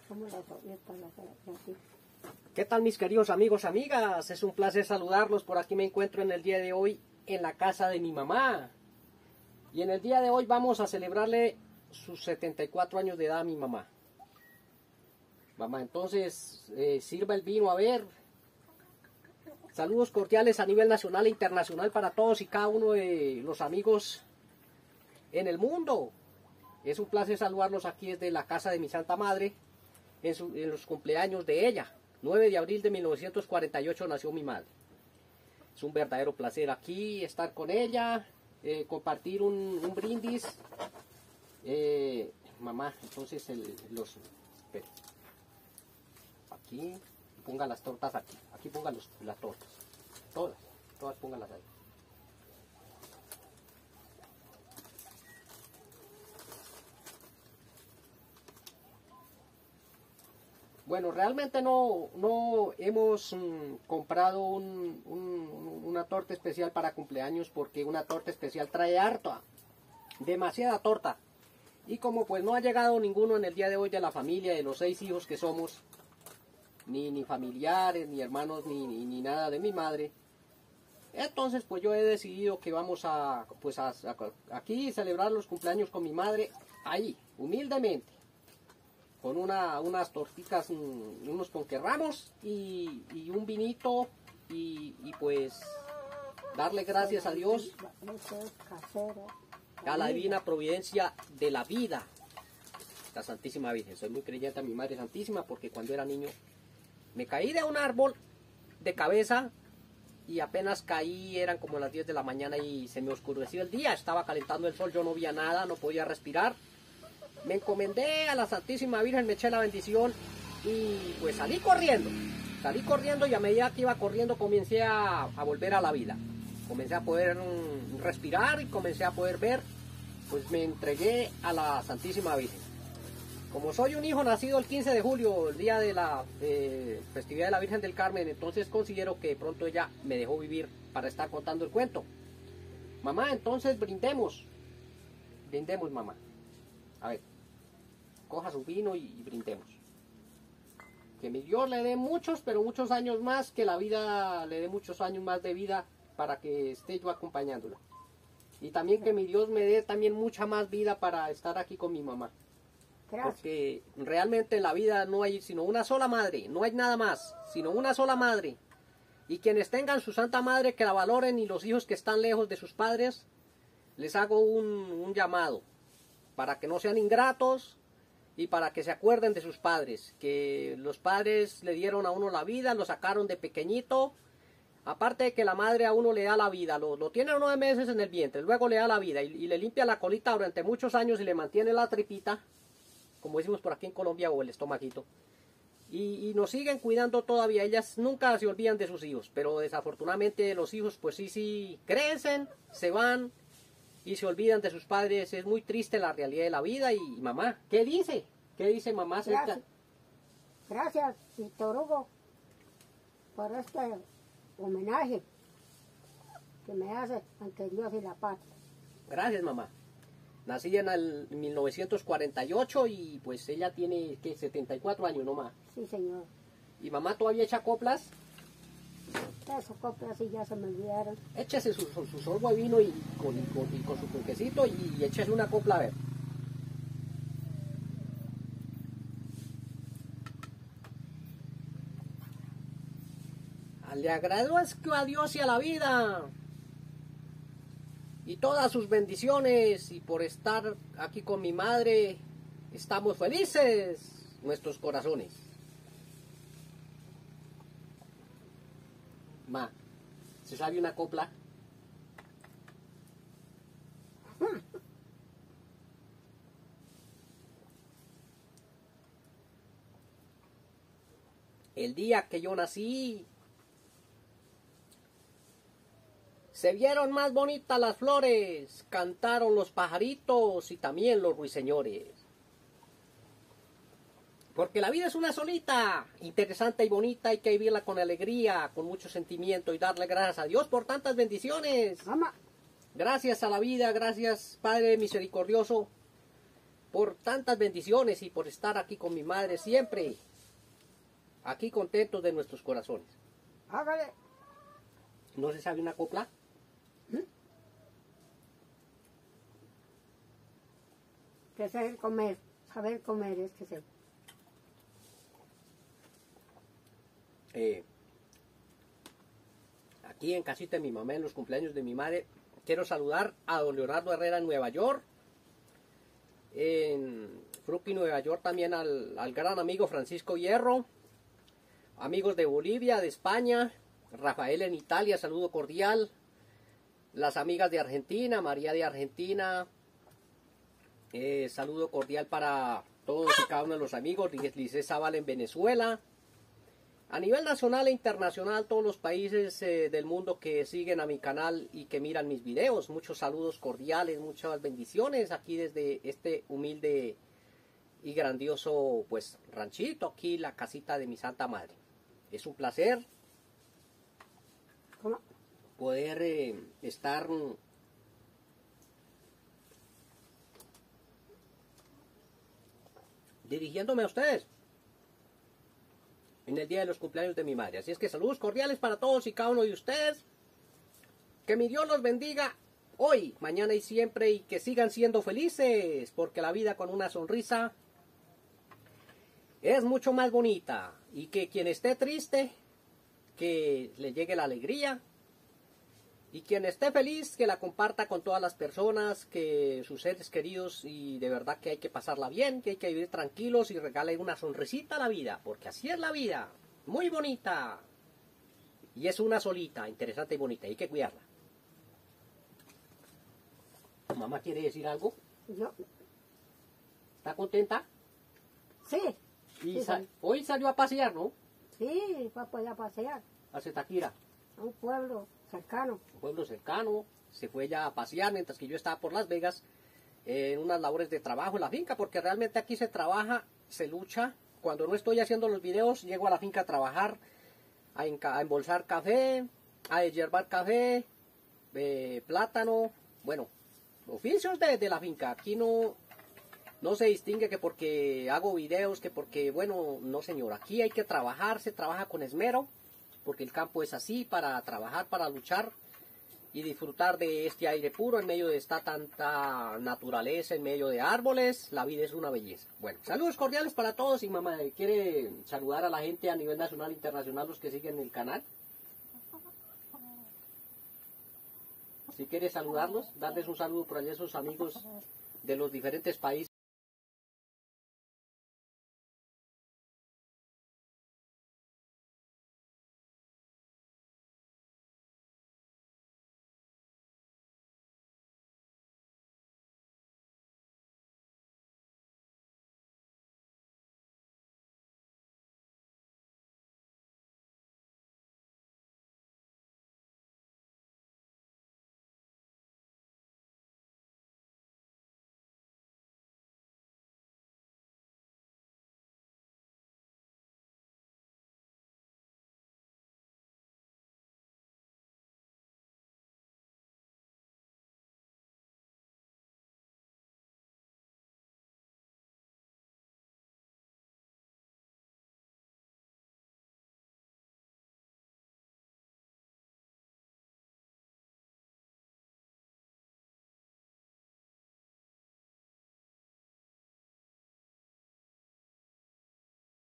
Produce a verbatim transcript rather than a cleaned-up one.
¿Qué tal, mis queridos amigos, amigas? Es un placer saludarlos. Por aquí me encuentro en el día de hoy en la casa de mi mamá. Y en el día de hoy vamos a celebrarle sus setenta y cuatro años de edad a mi mamá. Mamá, entonces, eh, sirva el vino, a ver. Saludos cordiales a nivel nacional e internacional para todos y cada uno de los amigos en el mundo. Es un placer saludarlos aquí desde la casa de mi Santa Madre, en, su, en los cumpleaños de ella. nueve de abril de mil novecientos cuarenta y ocho nació mi madre. Es un verdadero placer aquí estar con ella, eh, compartir un, un brindis. Eh, mamá, entonces el, los... Espere. Aquí, ponga las tortas aquí. Aquí ponga los, las tortas. Todas, todas póngalas ahí. Bueno, realmente no, no hemos mm, comprado un, un, una torta especial para cumpleaños, porque una torta especial trae harta, demasiada torta. Y como pues no ha llegado ninguno en el día de hoy de la familia, de los seis hijos que somos, ni, ni familiares, ni hermanos, ni, ni, ni nada de mi madre, entonces pues yo he decidido que vamos a, pues a, a, aquí celebrar los cumpleaños con mi madre, ahí, humildemente. Con una, unas tortitas, unos ponquerramos y, y un vinito y, y pues darle gracias a Dios, a la divina providencia de la vida, la Santísima Virgen. Soy muy creyente a mi Madre Santísima porque cuando era niño me caí de un árbol de cabeza y apenas caí, eran como las diez de la mañana y se me oscureció el día, estaba calentando el sol, yo no veía nada, no podía respirar. Me encomendé a la Santísima Virgen, me eché la bendición y pues salí corriendo. Salí corriendo y a medida que iba corriendo comencé a, a volver a la vida. Comencé a poder mm, respirar y comencé a poder ver. Pues me entregué a la Santísima Virgen. Como soy un hijo nacido el quince de julio, el día de la eh, festividad de la Virgen del Carmen, entonces considero que pronto ella me dejó vivir para estar contando el cuento. Mamá, entonces brindemos. Brindemos, mamá. A ver. Coja su vino y brindemos. Que mi Dios le dé muchos, pero muchos años más, que la vida le dé muchos años más de vida para que esté yo acompañándola. Y también que mi Dios me dé también mucha más vida para estar aquí con mi mamá. Gracias. Porque realmente en la vida no hay sino una sola madre, no hay nada más, sino una sola madre. Y quienes tengan su Santa Madre que la valoren, y los hijos que están lejos de sus padres, les hago un, un llamado para que no sean ingratos, y para que se acuerden de sus padres, que los padres le dieron a uno la vida, lo sacaron de pequeñito, aparte de que la madre a uno le da la vida, lo, lo tiene nueve meses en el vientre, luego le da la vida y, y le limpia la colita durante muchos años y le mantiene la tripita, como decimos por aquí en Colombia, o el estomaguito, y, y nos siguen cuidando todavía. Ellas nunca se olvidan de sus hijos, pero desafortunadamente los hijos pues sí, sí, crecen, se van, y se olvidan de sus padres. Es muy triste la realidad de la vida. Y, y mamá, ¿qué dice? ¿Qué dice mamá? Gracias, gracias Víctor Hugo, por este homenaje que me hace ante Dios y la patria. Gracias, mamá. Nací en el mil novecientos cuarenta y ocho y pues ella tiene, ¿qué? setenta y cuatro años nomás. Sí, señor. ¿Y mamá todavía echa coplas? Esos coplas sí ya se me olvidaron. Échese su, su, su sorbo de vino y con, y con, y con su ponquecito y, y échese una copla a ver. Le agradezco a Dios y a la vida y todas sus bendiciones, y por estar aquí con mi madre estamos felices nuestros corazones. Ma, ¿se sabe una copla? El día que yo nací, se vieron más bonitas las flores, cantaron los pajaritos y también los ruiseñores. Porque la vida es una solita, interesante y bonita, hay que vivirla con alegría, con mucho sentimiento y darle gracias a Dios por tantas bendiciones. Mamá. Gracias a la vida, gracias Padre misericordioso por tantas bendiciones y por estar aquí con mi madre siempre, aquí contentos de nuestros corazones. Hágale. ¿No se sabe una copla? ¿Mm? Que saber comer, saber comer es que sé. Eh, aquí en casita de mi mamá, en los cumpleaños de mi madre, quiero saludar a don Leonardo Herrera en Nueva York, en Brooklyn, Nueva York, también al, al gran amigo Francisco Hierro, amigos de Bolivia, de España, Rafael en Italia, saludo cordial, las amigas de Argentina, María de Argentina, eh, saludo cordial para todos y cada uno de los amigos, Lice Zaval en Venezuela. A nivel nacional e internacional, todos los países eh, del mundo que siguen a mi canal y que miran mis videos, muchos saludos cordiales, muchas bendiciones aquí desde este humilde y grandioso pues ranchito, aquí la casita de mi Santa Madre. Es un placer ¿Cómo? poder eh, estar dirigiéndome a ustedes en el día de los cumpleaños de mi madre. Así es que saludos cordiales para todos y cada uno de ustedes. Que mi Dios los bendiga hoy, mañana y siempre, y que sigan siendo felices, porque la vida con una sonrisa es mucho más bonita. Y que quien esté triste, que le llegue la alegría. Y quien esté feliz, que la comparta con todas las personas, que sus seres queridos, y de verdad que hay que pasarla bien, que hay que vivir tranquilos y regale una sonrisita a la vida, porque así es la vida, muy bonita. Y es una solita, interesante y bonita, hay que cuidarla. ¿Mamá quiere decir algo? Yo, ¿Está contenta? sí. Y Sí, sa sí. hoy salió a pasear, ¿no? Sí, fue por allá a pasear A Zetaquira, a un pueblo cercano. un pueblo cercano. Se fue ya a pasear mientras que yo estaba por Las Vegas eh, en unas labores de trabajo en la finca, porque realmente aquí se trabaja, se lucha. Cuando no estoy haciendo los videos, llego a la finca a trabajar, a, a embolsar café, a hierbar café, eh, plátano, bueno, oficios de, de la finca. Aquí no, no se distingue que porque hago videos, que porque, bueno, no señor, aquí hay que trabajar, se trabaja con esmero, porque el campo es así, para trabajar, para luchar y disfrutar de este aire puro en medio de esta tanta naturaleza, en medio de árboles. La vida es una belleza. Bueno, saludos cordiales para todos. Y mamá, ¿quiere saludar a la gente a nivel nacional e internacional, los que siguen el canal? Si quiere saludarlos, darles un saludo por allá a sus amigos de los diferentes países.